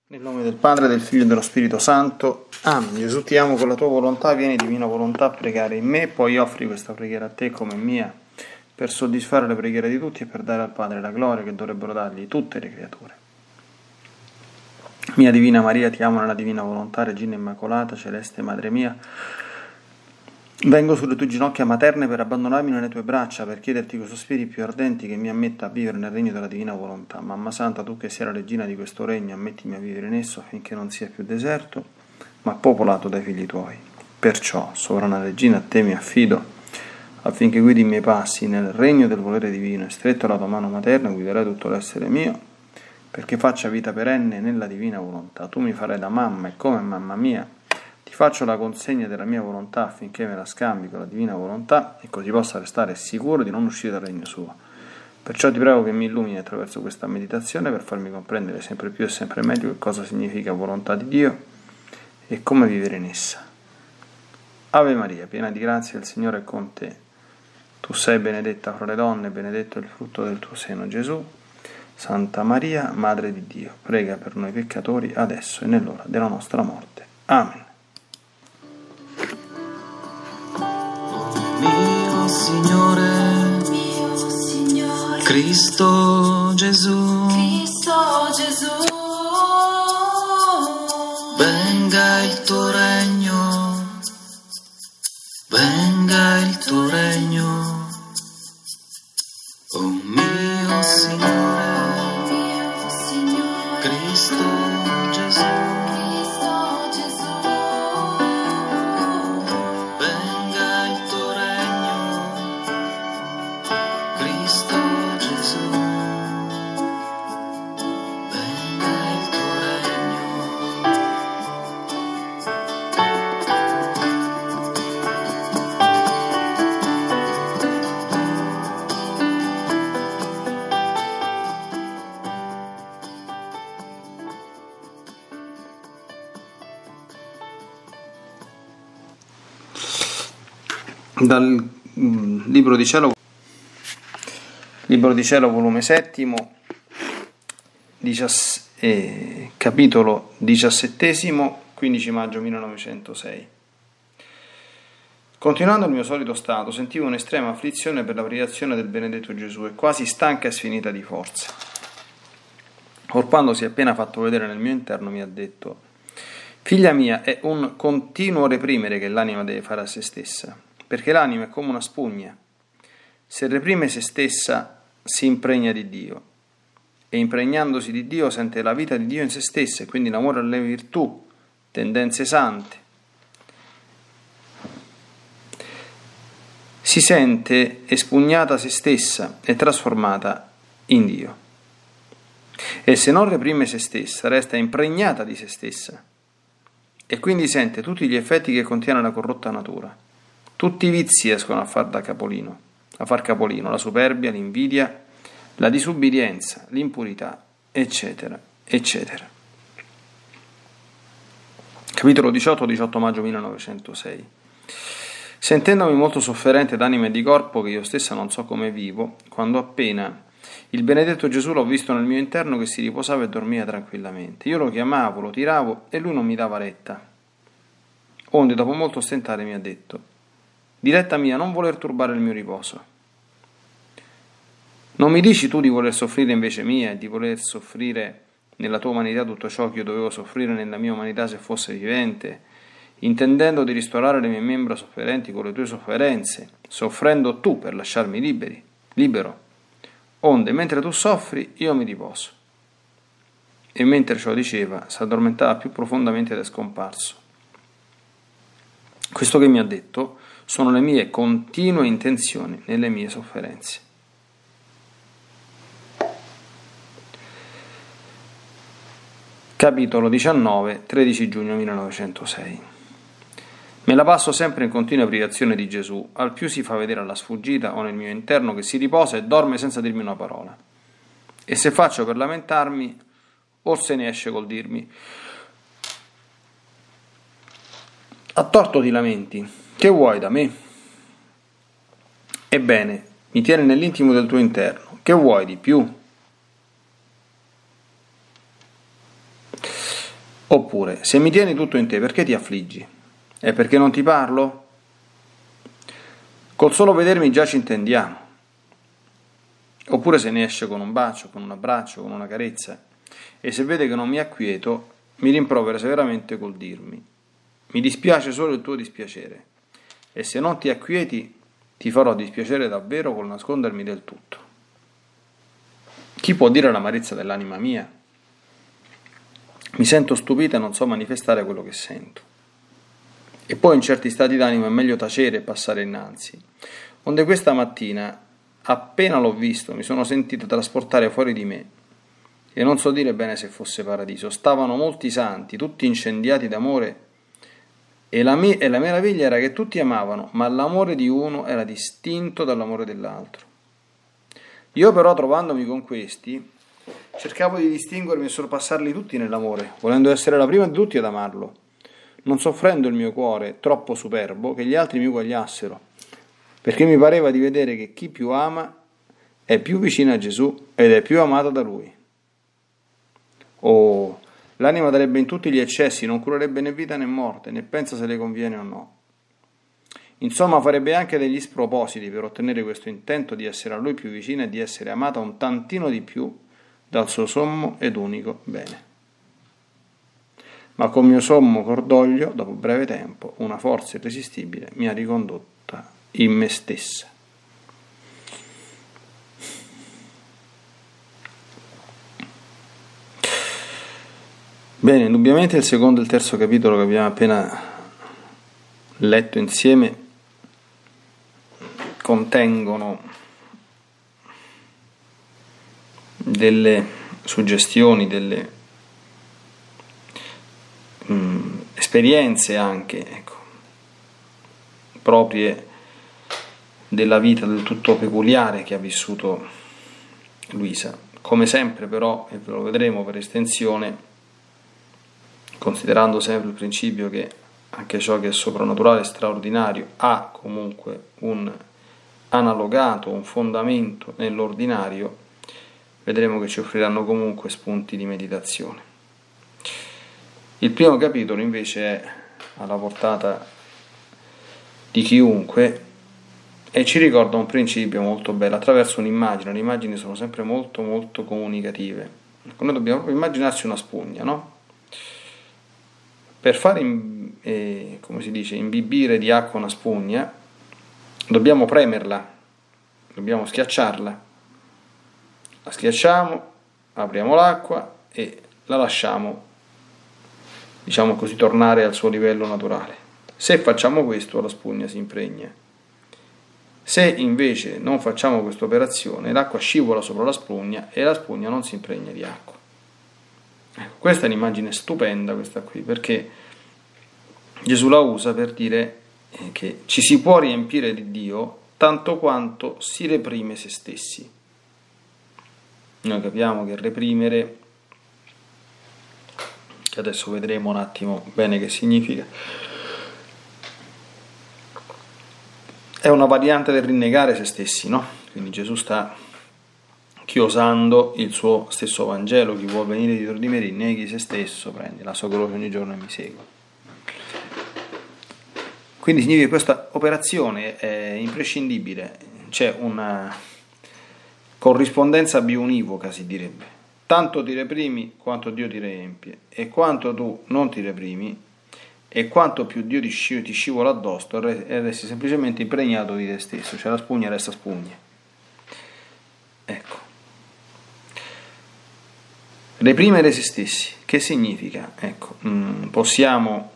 Nel nome del Padre, del Figlio e dello Spirito Santo. Amen. Gesù, ti amo con la tua volontà, vieni divina volontà a pregare in me, poi offri questa preghiera a te come mia, per soddisfare le preghiere di tutti e per dare al Padre la gloria che dovrebbero dargli tutte le creature. Mia Divina Maria, ti amo nella divina volontà, Regina Immacolata, Celeste Madre mia. Vengo sulle tue ginocchia materne per abbandonarmi nelle tue braccia, per chiederti con sospiri più ardenti che mi ammetta a vivere nel regno della divina volontà. Mamma Santa, tu che sei la regina di questo regno, ammettimi a vivere in esso affinché non sia più deserto, ma popolato dai figli tuoi. Perciò, sovrana regina, a te mi affido, affinché guidi i miei passi nel regno del volere divino, e stretto alla tua mano materna guiderai tutto l'essere mio, perché faccia vita perenne nella divina volontà. Tu mi farai da mamma e come mamma mia ti faccio la consegna della mia volontà affinché me la scambi con la divina volontà e così possa restare sicuro di non uscire dal regno suo. Perciò ti prego che mi illumini attraverso questa meditazione per farmi comprendere sempre più e sempre meglio che cosa significa volontà di Dio e come vivere in essa. Ave Maria, piena di grazia, il Signore è con te. Tu sei benedetta fra le donne, benedetto è il frutto del tuo seno, Gesù. Santa Maria, Madre di Dio, prega per noi peccatori adesso e nell'ora della nostra morte. Amen. Signore, Cristo Gesù, venga il tuo regno, venga il tuo regno, oh mio Signore, Cristo Gesù. Dal Libro di Cielo, volume 7, capitolo 17, 15 maggio 1906. Continuando il mio solito stato, sentivo un'estrema afflizione per la predicazione del benedetto Gesù e quasi stanca e sfinita di forza. Or quando si è appena fatto vedere nel mio interno mi ha detto: figlia mia, è un continuo reprimere che l'anima deve fare a se stessa, perché l'anima è come una spugna. Se reprime se stessa, si impregna di Dio, e impregnandosi di Dio sente la vita di Dio in se stessa, e quindi l'amore alle virtù, tendenze sante. Si sente espugnata se stessa e trasformata in Dio. E se non reprime se stessa, resta impregnata di se stessa, e quindi sente tutti gli effetti che contiene la corrotta natura. Tutti i vizi escono a far capolino, la superbia, l'invidia, la disubbidienza, l'impurità, eccetera, eccetera. Capitolo 18 maggio 1906. Sentendomi molto sofferente d'anima e di corpo, che io stessa non so come vivo, quando appena il benedetto Gesù l'ho visto nel mio interno che si riposava e dormia tranquillamente. Io lo chiamavo, lo tiravo e lui non mi dava retta. Onde, dopo molto stentare, mi ha detto: diletta mia, non voler turbare il mio riposo. Non mi dici tu di voler soffrire invece mia e di voler soffrire nella tua umanità tutto ciò che io dovevo soffrire nella mia umanità se fosse vivente, intendendo di ristorare le mie membra sofferenti con le tue sofferenze, soffrendo tu per lasciarmi libero. Onde, mentre tu soffri, io mi riposo. E mentre ciò diceva, s'addormentava più profondamente ed è scomparso. Questo che mi ha detto sono le mie continue intenzioni nelle mie sofferenze. Capitolo 19, 13 giugno 1906. Me la passo sempre in continua privazione di Gesù, al più si fa vedere alla sfuggita o nel mio interno che si riposa e dorme senza dirmi una parola. E se faccio per lamentarmi, or se ne esce col dirmi: a torto ti lamenti, che vuoi da me? Ebbene, mi tieni nell'intimo del tuo interno, che vuoi di più? Oppure, se mi tieni tutto in te, perché ti affliggi? È perché non ti parlo? Col solo vedermi già ci intendiamo. Oppure se ne esce con un bacio, con un abbraccio, con una carezza, e se vede che non mi acquieto, mi rimprovera severamente col dirmi: mi dispiace solo il tuo dispiacere, e se non ti acquieti ti farò dispiacere davvero col nascondermi del tutto. Chi può dire l'amarezza dell'anima mia? Mi sento stupita e non so manifestare quello che sento. E poi in certi stati d'animo è meglio tacere e passare innanzi. Onde questa mattina, appena l'ho visto, mi sono sentito trasportare fuori di me, e non so dire bene se fosse paradiso. Stavano molti santi, tutti incendiati d'amore, e la meraviglia era che tutti amavano, ma l'amore di uno era distinto dall'amore dell'altro. Io però, trovandomi con questi, cercavo di distinguermi e sorpassarli tutti nell'amore, volendo essere la prima di tutti ad amarlo, non soffrendo il mio cuore troppo superbo che gli altri mi uguagliassero, perché mi pareva di vedere che chi più ama è più vicino a Gesù ed è più amato da Lui. Oh, l'anima darebbe in tutti gli eccessi, non curerebbe né vita né morte, né pensa se le conviene o no. Insomma, farebbe anche degli spropositi per ottenere questo intento di essere a Lui più vicina e di essere amata un tantino di più dal suo sommo ed unico bene. Ma con mio sommo cordoglio, dopo breve tempo, una forza irresistibile mi ha ricondotta in me stessa. Bene, indubbiamente il secondo e il terzo capitolo che abbiamo appena letto insieme contengono delle suggestioni, delle esperienze anche, ecco, proprie della vita del tutto peculiare che ha vissuto Luisa. Come sempre però, e ve lo vedremo per estensione, considerando sempre il principio che anche ciò che è soprannaturale e straordinario ha comunque un analogato, un fondamento nell'ordinario, vedremo che ci offriranno comunque spunti di meditazione. Il primo capitolo invece è alla portata di chiunque e ci ricorda un principio molto bello attraverso un'immagine. Le immagini sono sempre molto molto comunicative. Noi dobbiamo proprio immaginarsi una spugna, no? Per fare, come si dice, imbibire di acqua una spugna, dobbiamo premerla, dobbiamo schiacciarla. La schiacciamo, apriamo l'acqua e la lasciamo, diciamo così, tornare al suo livello naturale. Se facciamo questo, la spugna si impregna. Se invece non facciamo questa operazione, l'acqua scivola sopra la spugna e la spugna non si impregna di acqua. Questa è un'immagine stupenda, questa qui, perché Gesù la usa per dire che ci si può riempire di Dio tanto quanto si reprime se stessi. Noi capiamo che reprimere, che adesso vedremo un attimo bene che significa, è una variante del rinnegare se stessi, no? Quindi Gesù sta chiosando il suo stesso Vangelo: chi vuol venire dietro di me rinneghi se stesso, prendi la sua croce ogni giorno e mi segua. Quindi significa che questa operazione è imprescindibile, c'è una corrispondenza biunivoca, si direbbe: tanto ti reprimi quanto Dio ti riempie, e quanto tu non ti reprimi e quanto più Dio ti scivola addosso e resti semplicemente impregnato di te stesso, cioè la spugna resta spugna. Ecco. Reprimere se stessi, che significa? Ecco, possiamo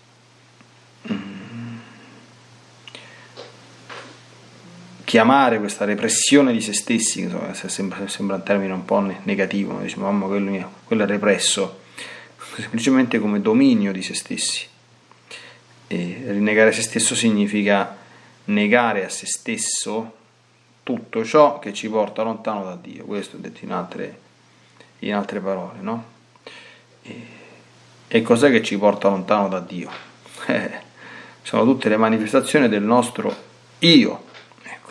chiamare questa repressione di se stessi, insomma, sembra un termine un po' negativo, no? Diciamo, mamma, quello è represso, semplicemente come dominio di se stessi. E rinnegare se stesso significa negare a se stesso tutto ciò che ci porta lontano da Dio. Questo è detto in altre parole, no? E cos'è che ci porta lontano da Dio? Sono tutte le manifestazioni del nostro io. Ecco.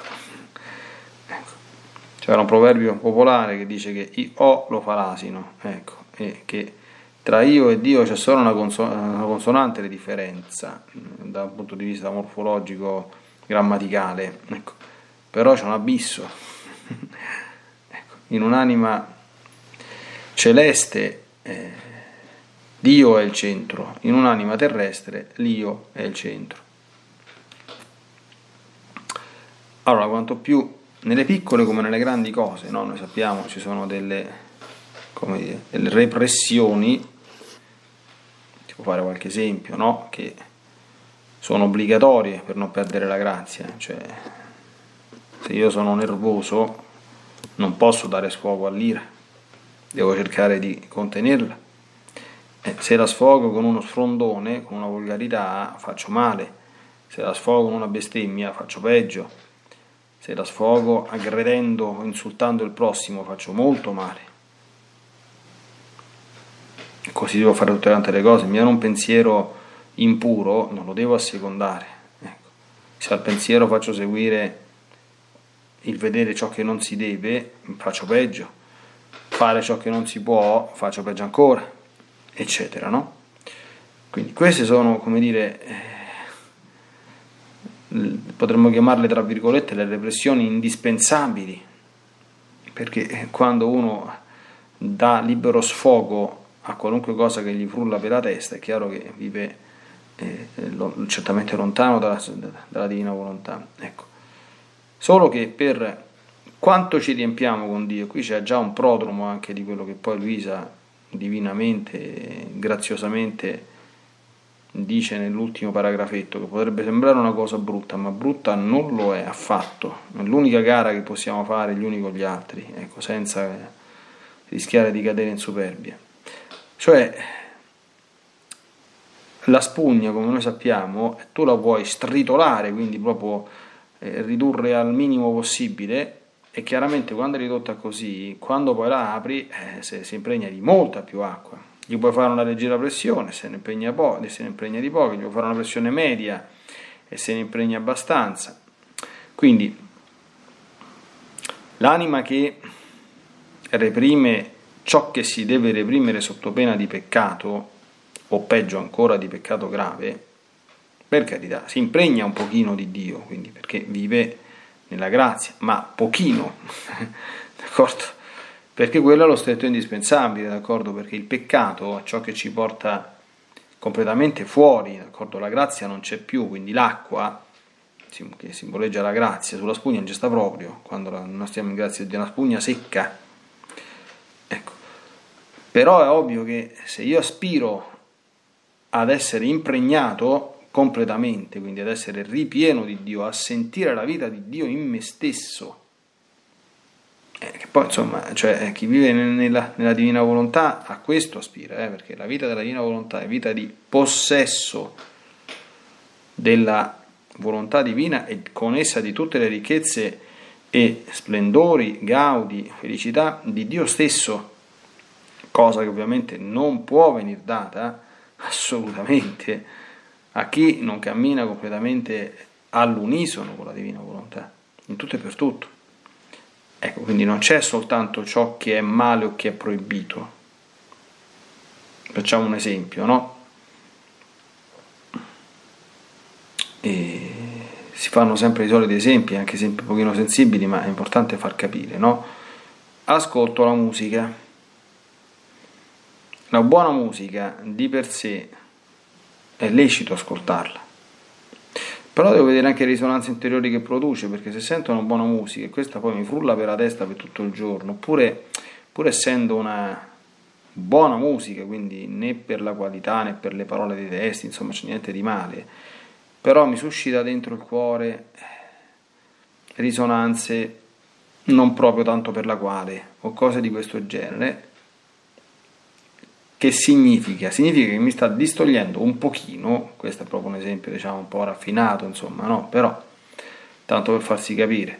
C'era un proverbio popolare che dice che i o lo fa l'asino, ecco, e che tra io e Dio c'è solo una consonante di differenza da un punto di vista morfologico, grammaticale, ecco. Però c'è un abisso. Ecco. In un'anima celeste Dio è il centro, in un'anima terrestre l'io è il centro. Allora, quanto più nelle piccole come nelle grandi cose, no? Noi sappiamo ci sono delle repressioni, si può fare qualche esempio, no? Che sono obbligatorie per non perdere la grazia, cioè se io sono nervoso non posso dare sfogo all'ira, devo cercare di contenerla. Se la sfogo con uno sfrondone, con una volgarità, faccio male. Se la sfogo con una bestemmia, faccio peggio. Se la sfogo aggredendo, insultando il prossimo, faccio molto male. Così devo fare tutte quante le cose. Mi viene un pensiero impuro, non lo devo assecondare. Ecco. Se al pensiero faccio seguire il vedere ciò che non si deve, faccio peggio. Fare ciò che non si può, faccio peggio ancora, eccetera, no? Quindi queste sono, come dire, potremmo chiamarle tra virgolette le repressioni indispensabili, perché quando uno dà libero sfogo a qualunque cosa che gli frulla per la testa, è chiaro che vive certamente lontano dalla divina volontà. Ecco. Solo che per quanto ci riempiamo con Dio, qui c'è già un prodromo anche di quello che poi Luisa divinamente, graziosamente dice nell'ultimo paragrafetto, che potrebbe sembrare una cosa brutta, ma brutta non lo è affatto. È l'unica gara che possiamo fare gli uni con gli altri, ecco, senza rischiare di cadere in superbia. Cioè, la spugna, come noi sappiamo, tu la puoi stritolare, quindi proprio ridurre al minimo possibile, e chiaramente quando è ridotta così, quando poi la apri, si impregna di molta più acqua. Gli puoi fare una leggera pressione, se ne impregna di poco, gli puoi fare una pressione media e se ne impregna abbastanza. Quindi l'anima che reprime ciò che si deve reprimere sotto pena di peccato, o peggio ancora di peccato grave, per carità, si impregna un pochino di Dio, quindi perché vive nella grazia, ma pochino, d'accordo? Perché quello è lo stretto indispensabile, d'accordo? Perché il peccato è ciò che ci porta completamente fuori, d'accordo? La grazia non c'è più, quindi l'acqua, che simboleggia la grazia, sulla spugna non ci sta proprio, quando non stiamo in grazia di una spugna secca. Ecco. Però è ovvio che se io aspiro ad essere impregnato completamente, quindi ad essere ripieno di Dio, a sentire la vita di Dio in me stesso, che poi insomma, cioè chi vive nella divina volontà a questo aspira, perché la vita della divina volontà è vita di possesso della volontà divina e con essa di tutte le ricchezze e splendori, gaudi, felicità di Dio stesso, cosa che ovviamente non può venir data assolutamente a chi non cammina completamente all'unisono con la divina volontà, in tutto e per tutto. Ecco, quindi non c'è soltanto ciò che è male o che è proibito. Facciamo un esempio, no? E si fanno sempre i soliti esempi, anche esempi un pochino sensibili, ma è importante far capire, no? Ascolto la musica. La buona musica di per sé è lecito ascoltarla, però devo vedere anche le risonanze interiori che produce, perché se sento una buona musica e questa poi mi frulla per la testa per tutto il giorno, pur essendo una buona musica, quindi né per la qualità né per le parole dei testi, insomma c'è niente di male, però mi suscita dentro il cuore risonanze non proprio tanto per la quale, o cose di questo genere. Che significa? Significa che mi sta distogliendo un pochino, questo è proprio un esempio diciamo un po' raffinato, insomma, no? Però, tanto per farsi capire,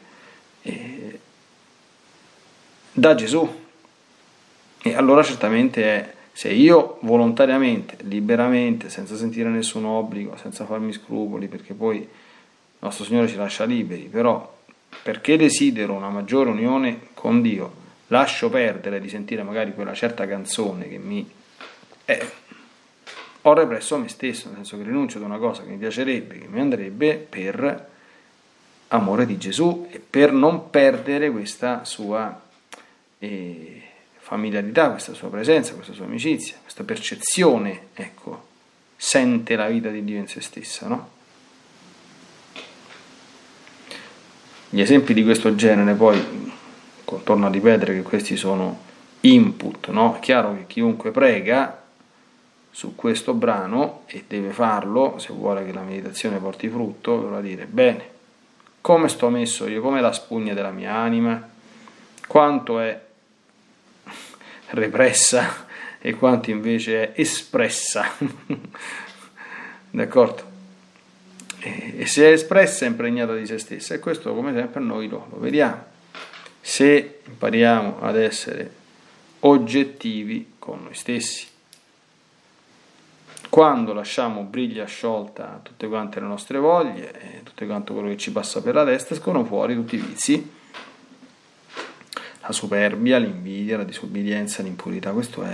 da Gesù. E allora certamente se io volontariamente, liberamente, senza sentire nessun obbligo, senza farmi scrupoli, perché poi il nostro Signore ci lascia liberi, però perché desidero una maggiore unione con Dio, lascio perdere di sentire magari quella certa canzone che mi ho represso me stesso, nel senso che rinuncio ad una cosa che mi piacerebbe, che mi andrebbe, per amore di Gesù e per non perdere questa sua familiarità, questa sua presenza, questa sua amicizia, questa percezione, ecco, sente la vita di Dio in se stessa, no? Gli esempi di questo genere, poi, torno a ripetere che questi sono input, no? È chiaro che chiunque prega su questo brano, e deve farlo se vuole che la meditazione porti frutto, dovrà dire: bene, come sto messo io, com'è la spugna della mia anima, quanto è repressa e quanto invece è espressa. D'accordo? E se è espressa è impregnata di se stessa, e questo come sempre noi lo vediamo se impariamo ad essere oggettivi con noi stessi. Quando lasciamo briglia sciolta tutte quante le nostre voglie e tutto quanto quello che ci passa per la testa, escono fuori tutti i vizi, la superbia, l'invidia, la disobbedienza, l'impurità.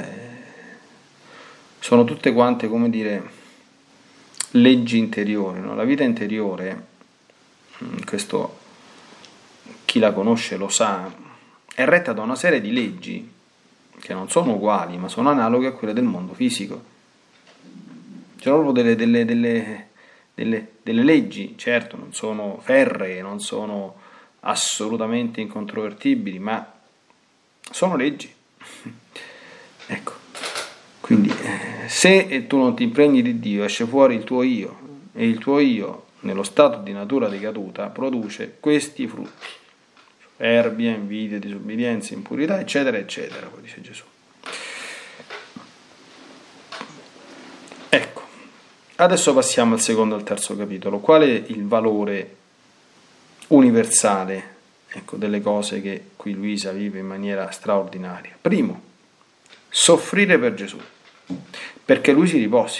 Sono tutte quante, come dire, leggi interiori, no? La vita interiore, questo chi la conosce lo sa, è retta da una serie di leggi che non sono uguali, ma sono analoghe a quelle del mondo fisico. Ci sono proprio delle leggi, certo, non sono ferree, non sono assolutamente incontrovertibili, ma sono leggi. Ecco, quindi se tu non ti impregni di Dio, esce fuori il tuo io, e il tuo io, nello stato di natura decaduta, produce questi frutti: superbia, invidia, disobbedienza, impurità, eccetera, eccetera, poi dice Gesù. Ecco, adesso passiamo al secondo e al terzo capitolo. Qual è il valore universale, ecco, delle cose che qui Luisa vive in maniera straordinaria? Primo, soffrire per Gesù, perché Lui si riposi.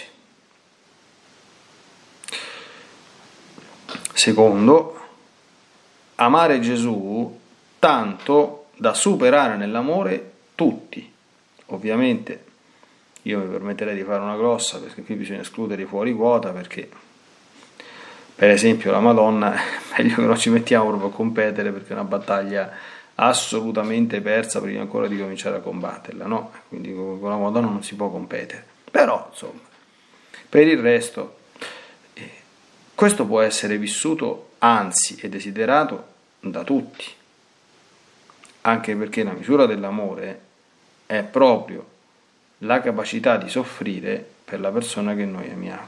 Secondo, amare Gesù tanto da superare nell'amore tutti. Ovviamente io mi permetterei di fare una grossa, perché qui bisogna escludere i fuori quota, perché per esempio la Madonna è meglio che non ci mettiamo proprio a competere, perché è una battaglia assolutamente persa prima ancora di cominciare a combatterla, no? Quindi con la Madonna non si può competere. Però, insomma, per il resto, questo può essere vissuto, anzi, e desiderato da tutti, anche perché la misura dell'amore è proprio la capacità di soffrire per la persona che noi amiamo.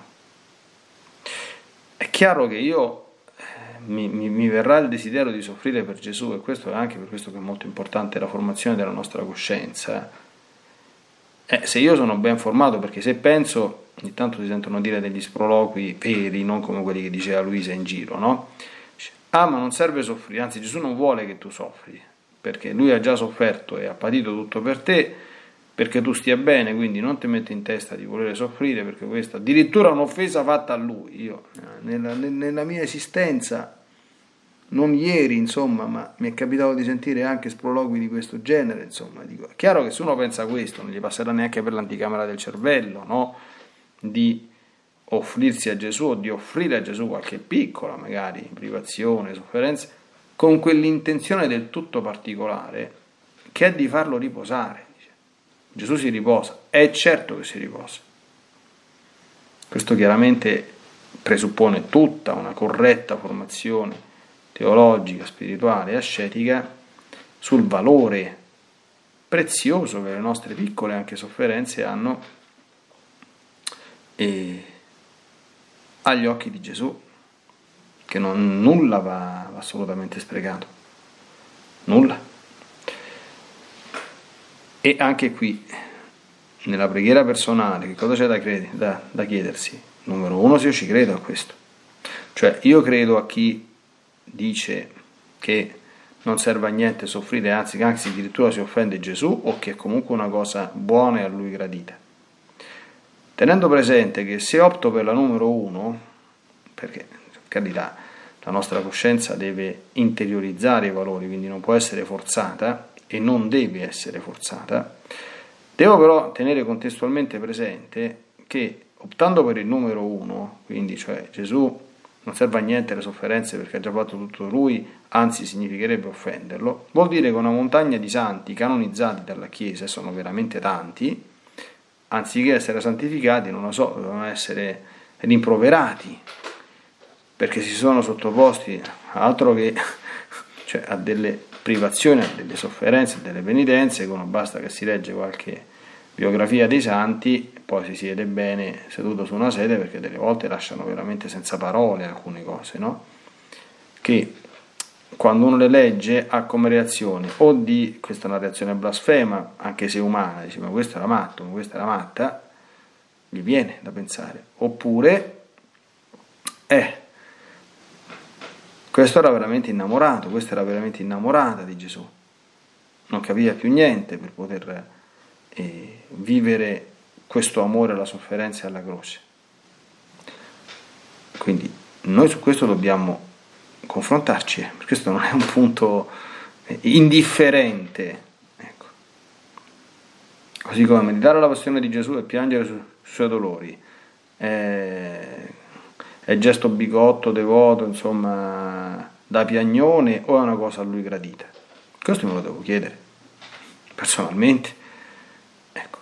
È chiaro che mi verrà il desiderio di soffrire per Gesù, e questo è anche per questo che è molto importante la formazione della nostra coscienza. Se io sono ben formato, perché se penso, ogni tanto si sentono dire degli sproloqui veri, non come quelli che diceva Luisa in giro, no? Ma non serve soffrire, anzi Gesù non vuole che tu soffri, perché Lui ha già sofferto e ha patito tutto per te, perché tu stia bene, quindi non ti metti in testa di volere soffrire, perché questa addirittura è un'offesa fatta a Lui. Io nella mia esistenza, non ieri, insomma, ma mi è capitato di sentire anche sproloqui di questo genere, insomma, dico, è chiaro che se uno pensa questo non gli passerà neanche per l'anticamera del cervello, no? Di offrirsi a Gesù, o di offrire a Gesù qualche piccola, magari, privazione, sofferenza, con quell'intenzione del tutto particolare, che è di farlo riposare. Gesù si riposa, è certo che si riposa. Questo chiaramente presuppone tutta una corretta formazione teologica, spirituale e ascetica sul valore prezioso che le nostre piccole anche sofferenze hanno agli occhi di Gesù, che nulla va assolutamente sprecato, nulla. E anche qui, nella preghiera personale, che cosa c'è da chiedersi? Numero uno, se io ci credo a questo. Cioè, io credo a chi dice che non serve a niente soffrire, anzi addirittura si offende Gesù, o che è comunque una cosa buona e a Lui gradita. Tenendo presente che se opto per la numero uno, perché, per carità, la nostra coscienza deve interiorizzare i valori, quindi non può essere forzata, e non deve essere forzata, Devo però tenere contestualmente presente che optando per il numero 1, quindi cioè Gesù non serve a niente le sofferenze perché ha già fatto tutto lui, anzi significherebbe offenderlo, vuol dire che una montagna di santi canonizzati dalla Chiesa, e sono veramente tanti, anziché essere santificati, non lo so, devono essere rimproverati, perché si sono sottoposti altro che cioè, a delle privazioni, a delle sofferenze, a delle penitenze, che non basta che si legge qualche biografia dei santi e poi si siede bene seduto su una sede, perché delle volte lasciano veramente senza parole alcune cose, no? Che quando uno le legge ha come reazione o di, questa è una reazione blasfema, anche se umana, dice ma questo era matto, ma questa era matta, gli viene da pensare, oppure questo era veramente innamorato, questa era veramente innamorata di Gesù, non capiva più niente per poter vivere questo amore alla sofferenza e alla croce. Quindi noi su questo dobbiamo confrontarci, perché questo non è un punto indifferente, ecco. Così come meditare la passione di Gesù e piangere sui suoi dolori è gesto bigotto, devoto, insomma, da piagnone, o è una cosa a lui gradita? Questo me lo devo chiedere personalmente, ecco.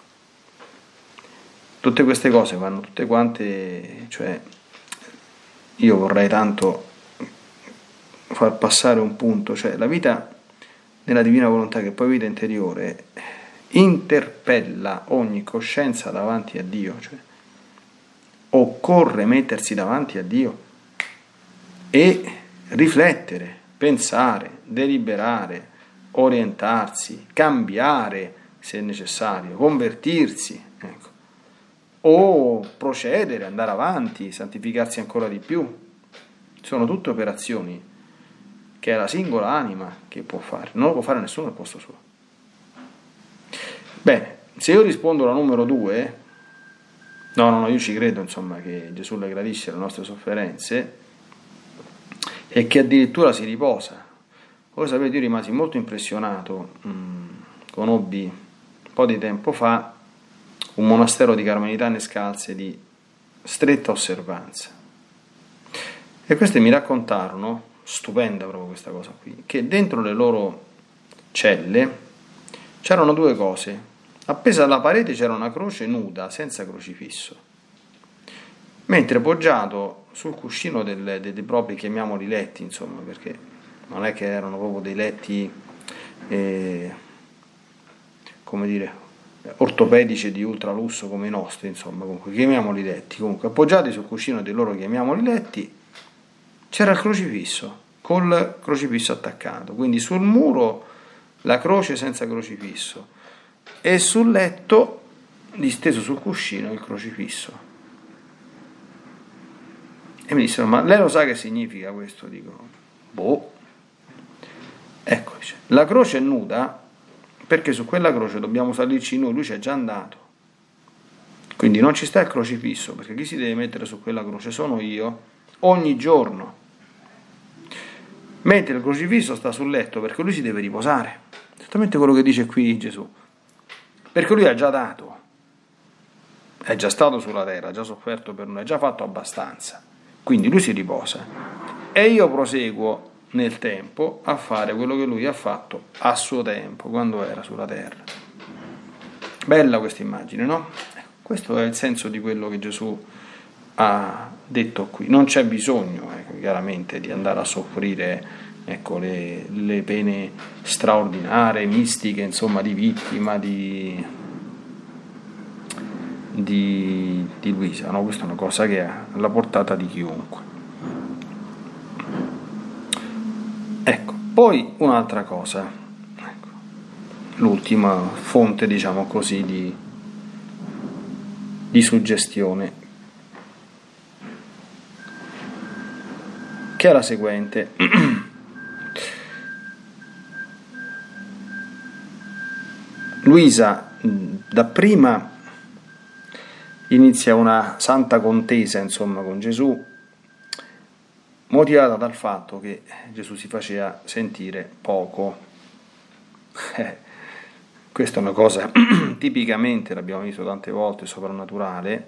Tutte queste cose vanno tutte quante, cioè io vorrei tanto far passare un punto, cioè la vita nella divina volontà, che poi vita interiore, interpella ogni coscienza davanti a Dio, cioè occorre mettersi davanti a Dio e riflettere, pensare, deliberare, orientarsi, cambiare se è necessario, convertirsi, ecco, o procedere, andare avanti, santificarsi ancora di più. Sono tutte operazioni che è la singola anima che può fare, non lo può fare nessuno al posto suo. Bene, se io rispondo alla numero 2, no, io ci credo, insomma, che Gesù le gradisce le nostre sofferenze e che addirittura si riposa. Voi sapete, io rimasi molto impressionato, conobbi un po' di tempo fa un monastero di carmelitane scalze di stretta osservanza, e queste mi raccontarono, stupenda proprio questa cosa qui, che dentro le loro celle c'erano due cose. Appesa alla parete c'era una croce nuda, senza crocifisso, mentre poggiato sul cuscino dei propri, chiamiamoli letti, insomma, perché non è che erano proprio dei letti, come dire, ortopedici di ultralusso come i nostri, insomma, comunque chiamiamoli letti, comunque appoggiati sul cuscino dei loro, chiamiamoli letti, c'era il crocifisso, col crocifisso attaccato, quindi sul muro la croce senza crocifisso, e sul letto, disteso sul cuscino, il crocifisso. E mi dissero, ma lei lo sa che significa questo? Dico, boh. Ecco, dice, la croce è nuda perché su quella croce dobbiamo salirci noi, lui c'è già andato. Quindi non ci sta il crocifisso, perché chi si deve mettere su quella croce sono io, ogni giorno. Mentre il crocifisso sta sul letto perché lui si deve riposare. Esattamente quello che dice qui Gesù. Perché lui ha già dato, è già stato sulla terra, ha già sofferto per noi, ha già fatto abbastanza, quindi lui si riposa e io proseguo nel tempo a fare quello che lui ha fatto a suo tempo, quando era sulla terra. Bella questa immagine, no? Questo è il senso di quello che Gesù ha detto qui. Non c'è bisogno, chiaramente, di andare a soffrire, ecco, le pene straordinarie, mistiche, insomma, di vittima di Luisa, no? Questa è una cosa che è alla portata di chiunque. Ecco, poi un'altra cosa, ecco, l'ultima fonte, diciamo così, di suggestione, che è la seguente. Luisa dapprima inizia una santa contesa, insomma, con Gesù, motivata dal fatto che Gesù si faceva sentire poco. Questa è una cosa tipicamente, l'abbiamo visto tante volte, soprannaturale,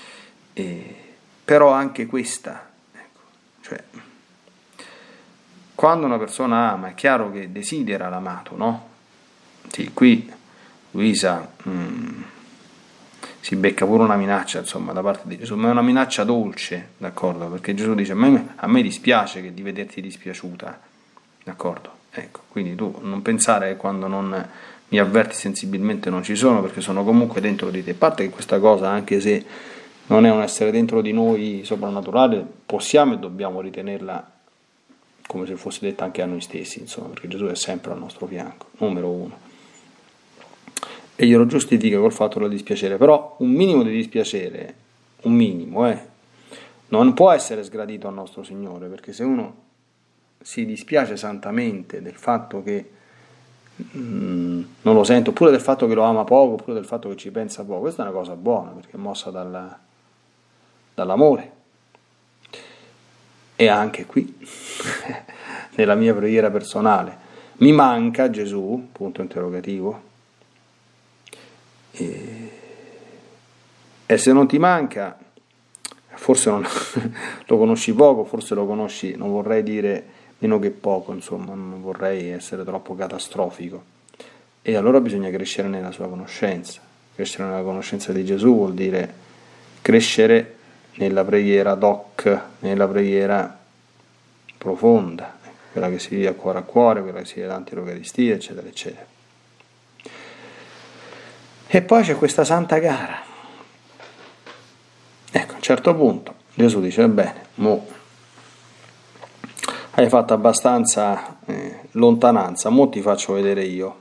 però anche questa, ecco, cioè, quando una persona ama è chiaro che desidera l'amato, no? Sì, qui Luisa si becca pure una minaccia, insomma, da parte di Gesù, ma è una minaccia dolce, d'accordo? Perché Gesù dice: a me dispiace di vederti dispiaciuta, d'accordo? Ecco, quindi tu non pensare che quando non mi avverti sensibilmente non ci sono, perché sono comunque dentro di te. A parte che questa cosa, anche se non è un essere dentro di noi soprannaturale, possiamo e dobbiamo ritenerla come se fosse detta anche a noi stessi, insomma, perché Gesù è sempre al nostro fianco, numero uno. E glielo giustifica col fatto del dispiacere, però un minimo di dispiacere, un minimo, non può essere sgradito al nostro Signore, perché se uno si dispiace santamente del fatto che non lo sento, oppure del fatto che lo ama poco, oppure del fatto che ci pensa poco, questa è una cosa buona, perché è mossa dall'amore. E anche qui, nella mia preghiera personale, mi manca Gesù, punto interrogativo, e se non ti manca, forse non, lo conosci poco, forse lo conosci, non vorrei dire meno che poco, insomma, non vorrei essere troppo catastrofico, e allora bisogna crescere nella sua conoscenza. Crescere nella conoscenza di Gesù vuol dire crescere nella preghiera doc, nella preghiera profonda, quella che si vive a cuore, quella che si vive davanti all'Eucaristia, eccetera, eccetera. E poi c'è questa santa gara. Ecco, a un certo punto Gesù dice: va bene, mo hai fatto abbastanza lontananza, mo ti faccio vedere io.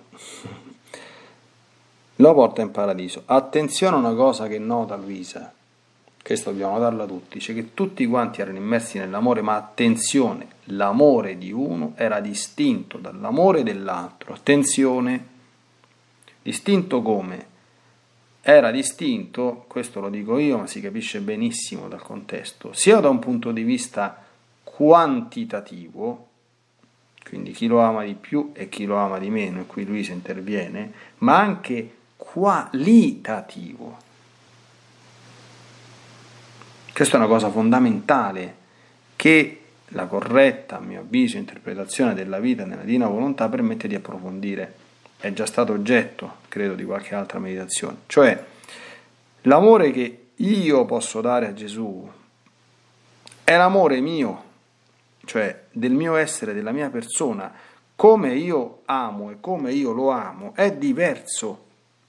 Lo porta in paradiso. Attenzione a una cosa che nota Luisa, questo dobbiamo notarla tutti, cioè che tutti quanti erano immersi nell'amore, ma attenzione, l'amore di uno era distinto dall'amore dell'altro. Attenzione, distinto come? Era distinto, questo lo dico io, ma si capisce benissimo dal contesto, sia da un punto di vista quantitativo, quindi chi lo ama di più e chi lo ama di meno, e qui Luisa interviene, ma anche qualitativo. Questa è una cosa fondamentale che la corretta, a mio avviso, interpretazione della vita nella divina volontà permette di approfondire. È già stato oggetto, credo, di qualche altra meditazione. Cioè, l'amore che io posso dare a Gesù è l'amore mio, cioè del mio essere, della mia persona. Come io amo e come io lo amo è diverso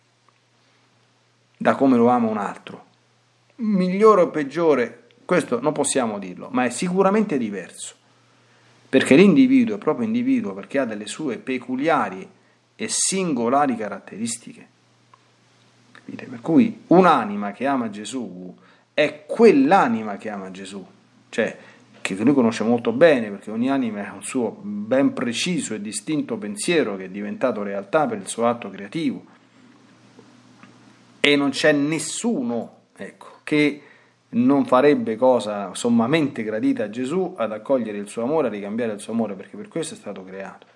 da come lo ama un altro. Migliore o peggiore, questo non possiamo dirlo, ma è sicuramente diverso, perché l'individuo è proprio individuo, perché ha delle sue peculiari e singolari caratteristiche. Capite? Per cui un'anima che ama Gesù è quell'anima che ama Gesù, cioè che lui conosce molto bene, perché ogni anima ha un suo ben preciso e distinto pensiero che è diventato realtà per il suo atto creativo, e non c'è nessuno, ecco, che non farebbe cosa sommamente gradita a Gesù ad accogliere il suo amore, a ricambiare il suo amore, perché per questo è stato creato.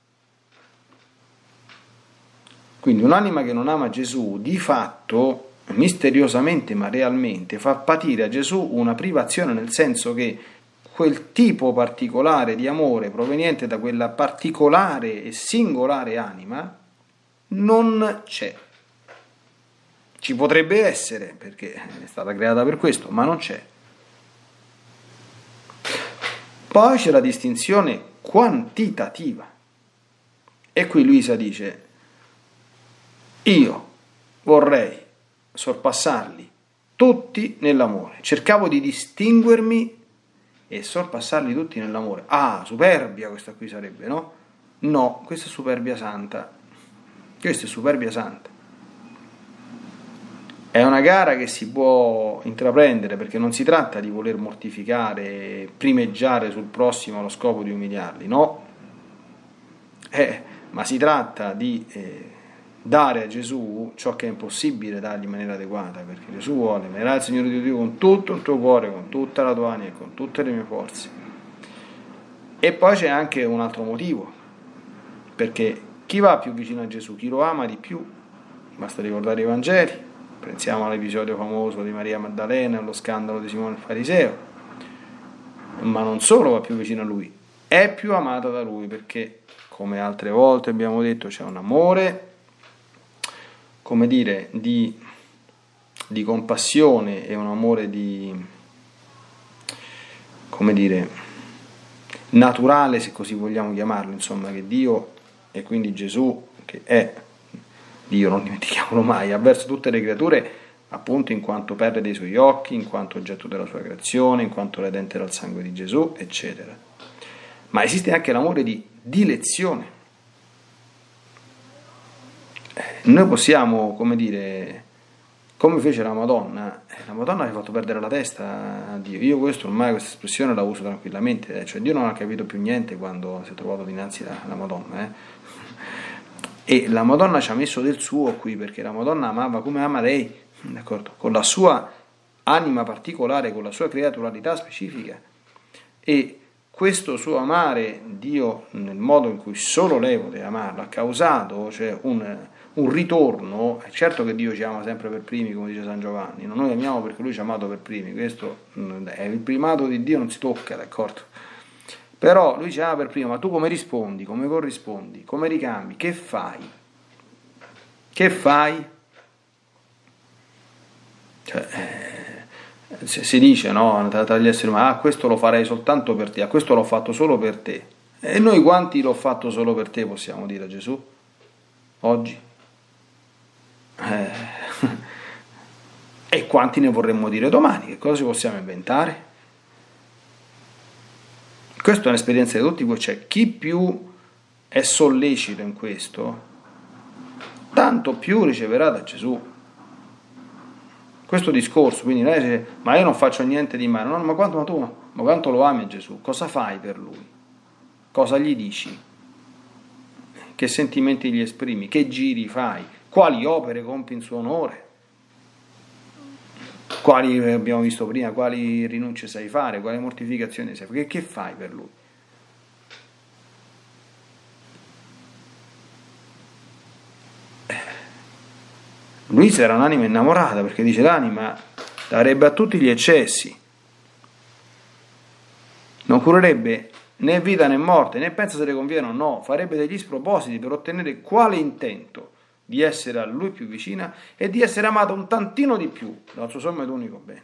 Quindi un'anima che non ama Gesù, di fatto, misteriosamente ma realmente, fa patire a Gesù una privazione, nel senso che quel tipo particolare di amore proveniente da quella particolare e singolare anima non c'è. Ci potrebbe essere, perché è stata creata per questo, ma non c'è. Poi c'è la distinzione quantitativa. E qui Luisa dice: io vorrei sorpassarli tutti nell'amore. Cercavo di distinguermi e sorpassarli tutti nell'amore. Ah, superbia questa qui sarebbe, no? No, questa è superbia santa. Questa è superbia santa. È una gara che si può intraprendere, perché non si tratta di voler mortificare, primeggiare sul prossimo allo scopo di umiliarli, no? Ma si tratta di dare a Gesù ciò che è impossibile dargli in maniera adeguata, perché Gesù vuole: amerai il Signore Dio con tutto il tuo cuore, con tutta la tua anima e con tutte le mie forze. E poi c'è anche un altro motivo, perché Chi va più vicino a Gesù? Chi lo ama di più? Basta ricordare i Vangeli, pensiamo all'episodio famoso di Maria Maddalena, allo scandalo di Simone il Fariseo, ma non solo va più vicino a Lui, è più amata da Lui, perché, come altre volte abbiamo detto, c'è un amore, come dire, di compassione e un amore come dire, naturale, se così vogliamo chiamarlo, insomma, che Dio e quindi Gesù, che è Dio, non dimentichiamolo mai, ha verso tutte le creature, appunto in quanto perle dei suoi occhi, in quanto oggetto della sua creazione, in quanto redente dal sangue di Gesù, eccetera. Ma esiste anche l'amore di dilezione. Noi possiamo, come dire, come fece la Madonna ha fatto perdere la testa a Dio. Io ormai questa espressione la uso tranquillamente, cioè Dio non ha capito più niente quando si è trovato dinanzi alla Madonna, E la Madonna ci ha messo del suo qui, perché la Madonna amava come ama lei, d'accordo? Con la sua anima particolare, con la sua creaturalità specifica, e questo suo amare Dio nel modo in cui solo lei poteva amarlo ha causato, cioè, un ritorno. È certo che Dio ci ama sempre per primi, come dice San Giovanni, noi amiamo perché Lui ci ha amato per primi, questo è il primato di Dio, non si tocca, d'accordo? Però Lui ci ama per primo, ma tu come rispondi, come corrispondi, come ricambi, che fai? Che fai? Cioè, si dice, no, tra gli esseri umani, questo lo farei soltanto per te, questo l'ho fatto solo per te. E noi quanti l'ho fatto solo per te possiamo dire a Gesù? Oggi? E quanti ne vorremmo dire domani? Che cosa ci possiamo inventare? Questa è un'esperienza di tutti, cioè chi più è sollecito in questo, tanto più riceverà da Gesù. Questo discorso, quindi lei dice, ma io non faccio niente di male, no, ma quanto lo ami Gesù? Cosa fai per Lui? Cosa gli dici? Che sentimenti gli esprimi? Che giri fai? Quali opere compi in suo onore? Quali abbiamo visto prima? Quali rinunce sai fare? Quali mortificazioni sai fare? Che fai per Lui? Luisa era un'anima innamorata, perché dice l'anima darebbe a tutti gli eccessi, non curerebbe né vita né morte, né pensa se le conviene o no, farebbe degli spropositi per ottenere quale intento di essere a Lui più vicina e di essere amata un tantino di più dal suo sommo ed unico bene.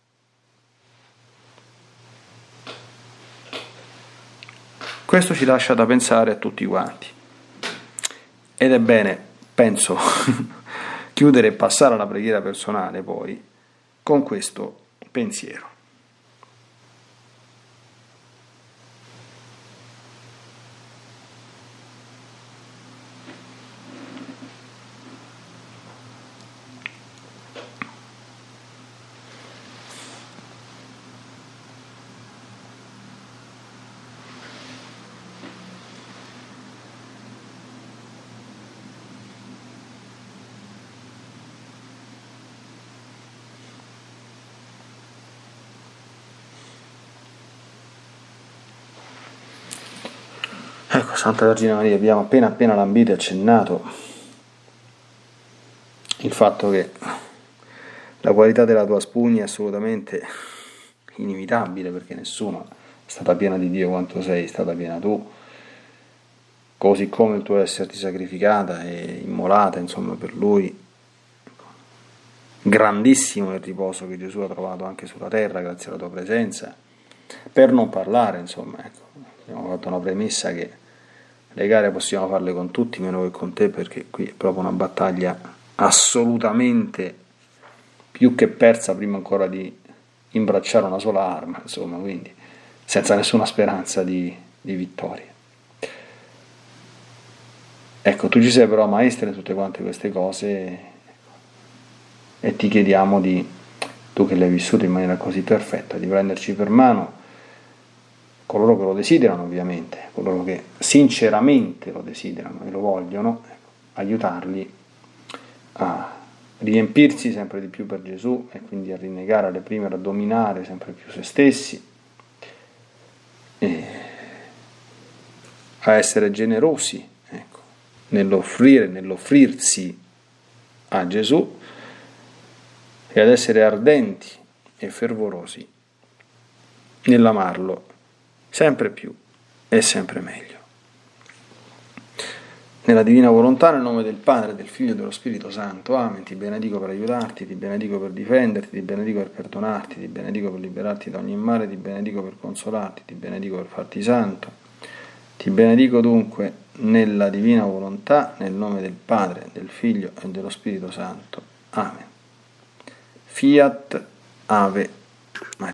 Questo ci lascia da pensare a tutti quanti, ed è bene, penso, chiudere e passare alla preghiera personale poi con questo pensiero. Ecco, Santa Vergine Maria, abbiamo appena lambito e accennato il fatto che la qualità della tua spugna è assolutamente inimitabile, perché nessuno è stata piena di Dio quanto sei stata piena tu, così come il tuo esserti sacrificata e immolata, insomma, per Lui. Grandissimo il riposo che Gesù ha trovato anche sulla terra grazie alla tua presenza, per non parlare, insomma, ecco, abbiamo fatto una premessa che le gare possiamo farle con tutti meno che con te, perché qui è proprio una battaglia assolutamente più che persa prima ancora di imbracciare una sola arma, insomma, quindi senza nessuna speranza di vittoria. Ecco, tu ci sei però maestra in tutte quante queste cose, e ti chiediamo tu che l'hai vissuto in maniera così perfetta, di prenderci per mano coloro che lo desiderano, ovviamente, coloro che sinceramente lo desiderano e lo vogliono, aiutarli a riempirsi sempre di più per Gesù e quindi a rinnegare alle prime, a dominare sempre più se stessi, e a essere generosi, ecco, nell'offrirsi a Gesù e ad essere ardenti e fervorosi nell'amarlo sempre più e sempre meglio. Nella divina volontà, nel nome del Padre, del Figlio e dello Spirito Santo. Amen. Ti benedico per aiutarti, ti benedico per difenderti, ti benedico per perdonarti, ti benedico per liberarti da ogni male, ti benedico per consolarti, ti benedico per farti santo. Ti benedico dunque nella divina volontà, nel nome del Padre, del Figlio e dello Spirito Santo. Amen. Fiat Ave Maria.